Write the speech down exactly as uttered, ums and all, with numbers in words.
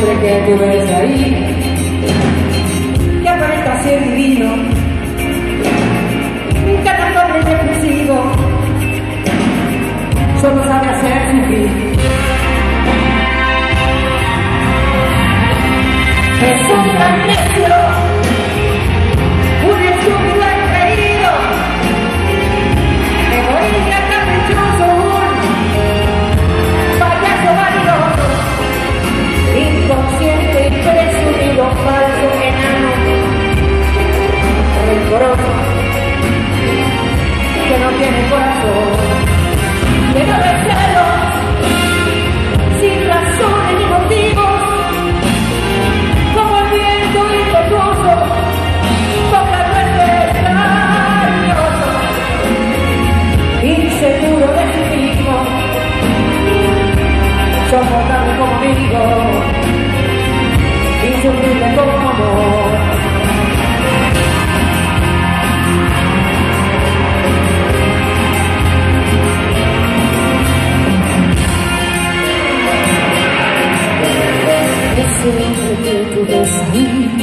siempre que tú ves ahí, que aparezca ser divino, que no sobre depresivo, solo sabe hacer sufrir. Es un gran necio, un estúpido engreído, egoísta, caprichoso, un payaso vanidoso, inconsciente y presumido, falso, enano, rencoroso, que no tiene corazón, lleno de celos, sin razones ni motivos, como el viento impetuoso, sopla nuestro nervioso, inseguro de sí mismo, soportable como amigo, insufrible como amor. Siempre que tú ves ahí,